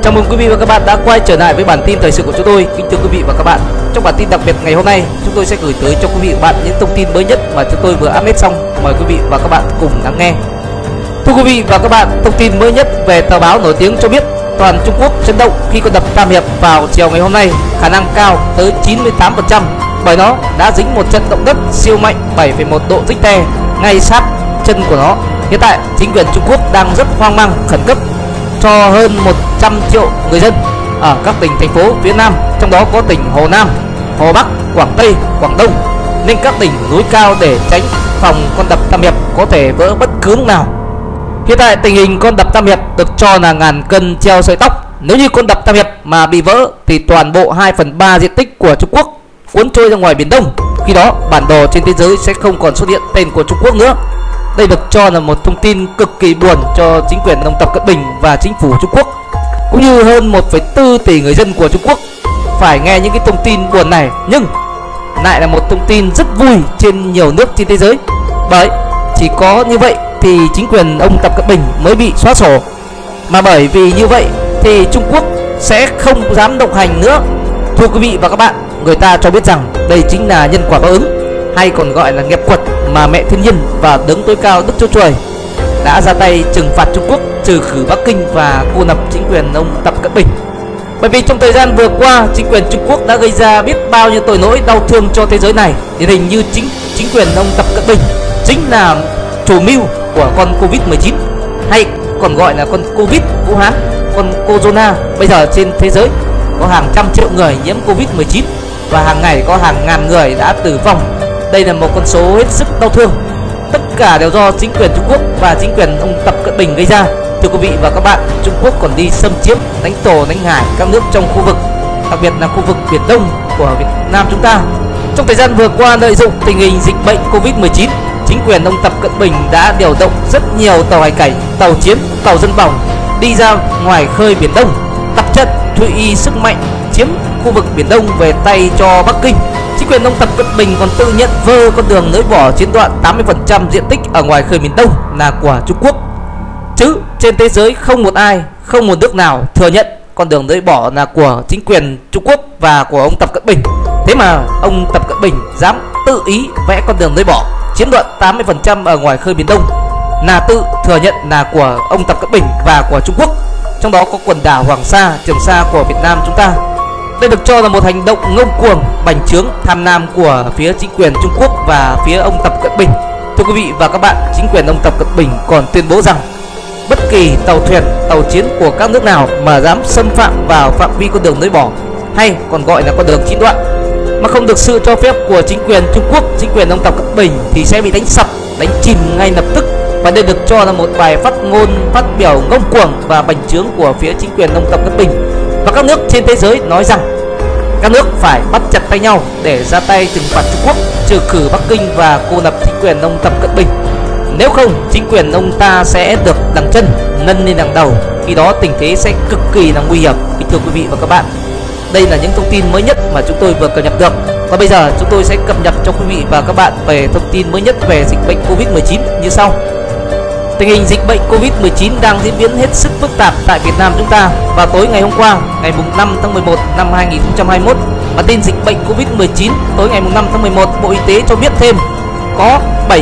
Chào mừng quý vị và các bạn đã quay trở lại với bản tin thời sự của chúng tôi. Kính thưa quý vị và các bạn, trong bản tin đặc biệt ngày hôm nay, chúng tôi sẽ gửi tới cho quý vị và các bạn những thông tin mới nhất mà chúng tôi vừa update xong. Mời quý vị và các bạn cùng lắng nghe. Thưa quý vị và các bạn, thông tin mới nhất về tờ báo nổi tiếng cho biết toàn Trung Quốc chấn động khi con đập Tam Hiệp vào chiều ngày hôm nay, khả năng cao tới 98% bởi nó đã dính một trận động đất siêu mạnh 7,1 độ Richter ngay sát chân của nó. Hiện tại chính quyền Trung Quốc đang rất hoang mang khẩn cấp cho hơn 100 triệu người dân ở các tỉnh thành phố phía Nam, trong đó có tỉnh Hồ Nam, Hồ Bắc, Quảng Tây, Quảng Đông, nên các tỉnh núi cao để tránh phòng con đập Tam Hiệp có thể vỡ bất cứ lúc nào. Hiện tại tình hình con đập Tam Hiệp được cho là ngàn cân treo sợi tóc. Nếu như con đập Tam Hiệp mà bị vỡ thì toàn bộ 2/3 diện tích của Trung Quốc cuốn trôi ra ngoài Biển Đông. Khi đó bản đồ trên thế giới sẽ không còn xuất hiện tên của Trung Quốc nữa. Đây được cho là một thông tin cực kỳ buồn cho chính quyền ông Tập Cận Bình và chính phủ Trung Quốc, cũng như hơn 1,4 tỷ người dân của Trung Quốc phải nghe những cái thông tin buồn này. Nhưng lại là một thông tin rất vui trên nhiều nước trên thế giới, bởi chỉ có như vậy thì chính quyền ông Tập Cận Bình mới bị xóa sổ. Mà bởi vì như vậy thì Trung Quốc sẽ không dám động hành nữa. Thưa quý vị và các bạn, người ta cho biết rằng đây chính là nhân quả báo ứng, hay còn gọi là nghiệp quật mà mẹ thiên nhiên và đấng tối cao Đức Chúa Trời đã ra tay trừng phạt Trung Quốc, trừ khử Bắc Kinh và cô lập chính quyền ông Tập Cận Bình. Bởi vì trong thời gian vừa qua, chính quyền Trung Quốc đã gây ra biết bao nhiêu tội lỗi đau thương cho thế giới này. Điển hình như chính quyền ông Tập Cận Bình chính là chủ mưu của con Covid-19, hay còn gọi là con Covid Vũ Hán, con Corona. Bây giờ trên thế giới có hàng trăm triệu người nhiễm Covid-19 và hàng ngày có hàng ngàn người đã tử vong. Đây là một con số hết sức đau thương. Tất cả đều do chính quyền Trung Quốc và chính quyền ông Tập Cận Bình gây ra. Thưa quý vị và các bạn, Trung Quốc còn đi xâm chiếm, đánh tổ, đánh hải các nước trong khu vực, đặc biệt là khu vực Biển Đông của Việt Nam chúng ta. Trong thời gian vừa qua, lợi dụng tình hình dịch bệnh Covid-19, chính quyền ông Tập Cận Bình đã điều động rất nhiều tàu hải cảnh, tàu chiến, tàu dân bỏng đi ra ngoài khơi Biển Đông, tập trận thuy sức mạnh chiếm khu vực Biển Đông về tay cho Bắc Kinh. Chính quyền ông Tập Cận Bình còn tự nhận vơ con đường nối bỏ chiến đoạn 80% diện tích ở ngoài khơi miền Đông là của Trung Quốc, chứ trên thế giới không một ai, không một nước nào thừa nhận con đường nối bỏ là của chính quyền Trung Quốc và của ông Tập Cận Bình. Thế mà ông Tập Cận Bình dám tự ý vẽ con đường nối bỏ chiếm đoạt 80% ở ngoài khơi miền Đông, là tự thừa nhận là của ông Tập Cận Bình và của Trung Quốc, trong đó có quần đảo Hoàng Sa, Trường Sa của Việt Nam chúng ta. Đây được cho là một hành động ngông cuồng, bành trướng, tham lam của phía chính quyền Trung Quốc và phía ông Tập Cận Bình. Thưa quý vị và các bạn, chính quyền ông Tập Cận Bình còn tuyên bố rằng bất kỳ tàu thuyền, tàu chiến của các nước nào mà dám xâm phạm vào phạm vi con đường nối bỏ, hay còn gọi là con đường chín đoạn, mà không được sự cho phép của chính quyền Trung Quốc, chính quyền ông Tập Cận Bình thì sẽ bị đánh sập, đánh chìm ngay lập tức. Và đây được cho là một bài phát ngôn, phát biểu ngông cuồng và bành trướng của phía chính quyền ông Tập Cận Bình. Và các nước trên thế giới nói rằng các nước phải bắt chặt tay nhau để ra tay trừng phạt Trung Quốc, trừ khử Bắc Kinh và cô lập chính quyền ông Tập Cận Bình. Nếu không, chính quyền ông ta sẽ được đằng chân nâng lên đằng đầu, khi đó tình thế sẽ cực kỳ là nguy hiểm. Thưa quý vị và các bạn, đây là những thông tin mới nhất mà chúng tôi vừa cập nhật được. Và bây giờ chúng tôi sẽ cập nhật cho quý vị và các bạn về thông tin mới nhất về dịch bệnh Covid-19 như sau. Tình hình dịch bệnh Covid-19 đang diễn biến hết sức phức tạp tại Việt Nam chúng ta. Vào tối ngày hôm qua, ngày 5 tháng 11 năm 2021, bản tin dịch bệnh Covid-19 tối ngày 5 tháng 11, Bộ Y tế cho biết thêm có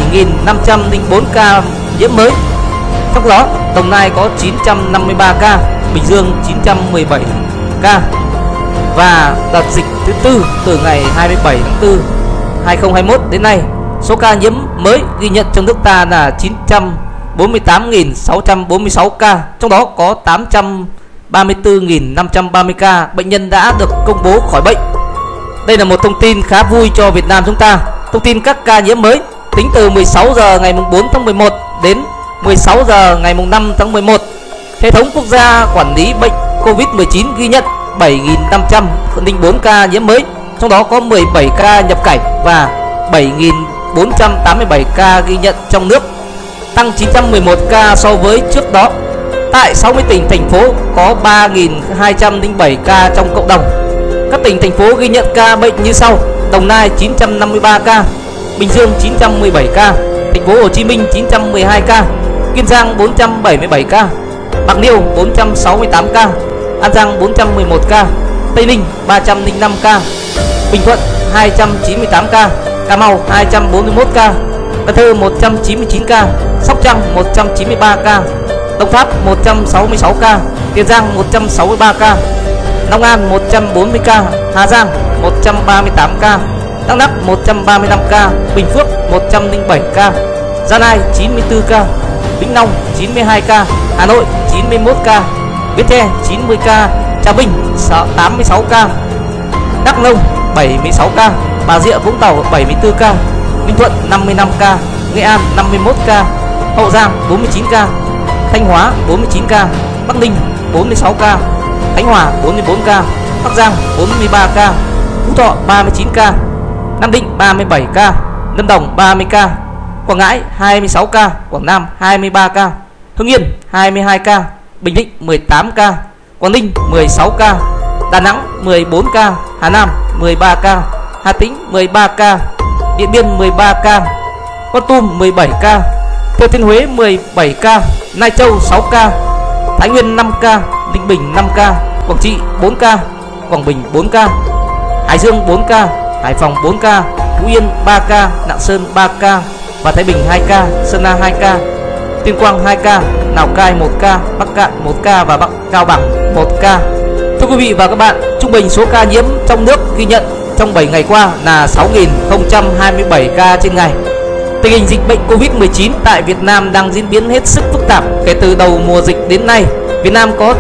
7.504 ca nhiễm mới. Trong đó, Đồng Nai có 953 ca, Bình Dương 917 ca. Và đợt dịch thứ tư từ ngày 27 tháng 4 2021 đến nay, số ca nhiễm mới ghi nhận trong nước ta là 948.646 ca, trong đó có 834.530 ca bệnh nhân đã được công bố khỏi bệnh. Đây là một thông tin khá vui cho Việt Nam chúng ta. Thông tin các ca nhiễm mới tính từ 16 giờ ngày 4 tháng 11 đến 16 giờ ngày 5 tháng 11, hệ thống quốc gia quản lý bệnh Covid-19 ghi nhận 7.504 ca nhiễm mới, trong đó có 17 ca nhập cảnh và 7.487 ca ghi nhận trong nước, tăng 911 ca so với trước đó. Tại 60 tỉnh thành phố có 3.207 ca trong cộng đồng. Các tỉnh thành phố ghi nhận ca bệnh như sau: Đồng Nai 953 ca, Bình Dương 917 ca, Thành phố Hồ Chí Minh 912 ca, Kiên Giang 477 ca, Bạc Liêu 468 ca, An Giang 411 ca, Tây Ninh 305 ca, Bình Thuận 298 ca, Cà Mau 241 ca, Cần Thơ 199 ca, Sóc Trăng 193 ca, Đồng Tháp 166 ca, Tiền Giang 163 ca, Long An 140 ca, Hà Giang 138 ca, Đắk Lắk 135 ca, Bình Phước 107 ca, Gia Lai 94 ca, Vĩnh Long 92 ca, Hà Nội 91 ca, Bến Tre 90 ca, Trà Vinh 86 ca, Đắk Nông 76 ca, Bà Rịa Vũng Tàu 74 ca, Ninh Thuận 55 ca, Nghệ An 51 ca, Hậu Giang 49 ca, Thanh Hóa 49 ca, Bắc Ninh 46 ca, Khánh Hòa 44 ca, Bắc Giang 43 ca, Phú Thọ 39 ca, Nam Định 37 ca, Lâm Đồng 30 ca, Quảng Ngãi 26 ca, Quảng Nam 23 ca, Hưng Yên 22 ca, Bình Định 18 ca, Quảng Ninh 16 ca, Đà Nẵng 14 ca, Hà Nam 13 ca, Hà Tĩnh 13 ca, Điện Biên 13 ca, Con Tum 17 ca, Thừa Thiên Huế 17 ca, Lai Châu 6 ca, Thái Nguyên 5 ca, Ninh Bình 5 ca, Quảng Trị 4 ca, Quảng Bình 4 ca, Hải Dương 4 ca, Hải Phòng 4 ca, Phú Yên 3 ca, Lạng Sơn 3 ca và Thái Bình 2 ca, Sơn La 2 ca, Tuyên Quang 2 ca, Lào Cai 1 ca, Bắc Cạn 1 ca và Cao Bằng 1 ca. Thưa quý vị và các bạn, trung bình số ca nhiễm trong nước ghi nhận trong 7 ngày qua là 6.027 ca trên ngày. Tình hình dịch bệnh Covid-19 tại Việt Nam đang diễn biến hết sức phức tạp. Kể từ đầu mùa dịch đến nay, Việt Nam có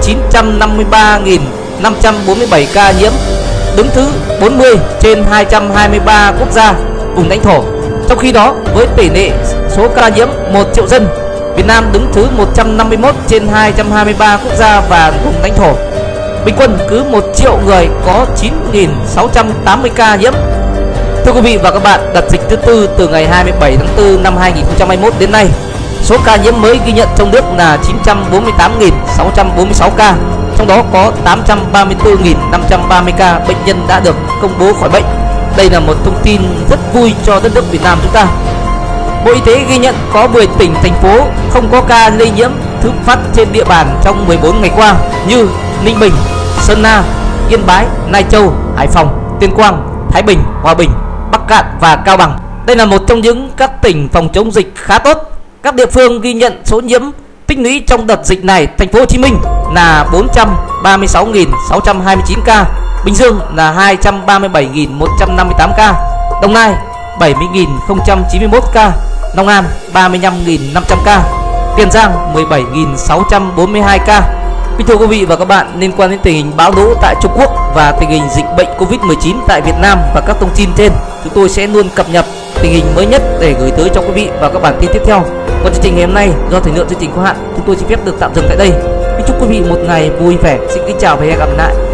953.547 ca nhiễm, đứng thứ 40 trên 223 quốc gia, vùng lãnh thổ. Trong khi đó, với tỷ lệ số ca nhiễm 1 triệu dân, Việt Nam đứng thứ 151 trên 223 quốc gia và vùng lãnh thổ. Bình quân cứ 1 triệu người có 9.680 ca nhiễm. Thưa quý vị và các bạn, đợt dịch thứ tư từ ngày 27 tháng 4 năm 2021 đến nay, số ca nhiễm mới ghi nhận trong nước là 948.646 ca, trong đó có 834.530 ca bệnh nhân đã được công bố khỏi bệnh. Đây là một thông tin rất vui cho đất nước Việt Nam chúng ta. Bộ Y tế ghi nhận có 10 tỉnh, thành phố không có ca lây nhiễm thứ phát trên địa bàn trong 14 ngày qua như Ninh Bình, Sơn La, Yên Bái, Lai Châu, Hải Phòng, Tuyên Quang, Thái Bình, Hòa Bình, Bắc Cạn và Cao Bằng. Đây là một trong những các tỉnh phòng chống dịch khá tốt. Các địa phương ghi nhận số nhiễm tích lũy trong đợt dịch này: Thành phố Hồ Chí Minh là 436.629 ca, Bình Dương là 237.158 ca, Đồng Nai 70.091 ca, Long An 35.500 ca, Tiền Giang 17.642 ca. Thưa quý vị và các bạn, liên quan đến tình hình bão lũ tại Trung Quốc và tình hình dịch bệnh Covid-19 tại Việt Nam và các thông tin trên, chúng tôi sẽ luôn cập nhật tình hình mới nhất để gửi tới cho quý vị vào các bản tin tiếp theo. Còn chương trình ngày hôm nay do thời lượng chương trình có hạn, chúng tôi xin phép được tạm dừng tại đây. Chúc quý vị một ngày vui vẻ. Xin kính chào và hẹn gặp lại.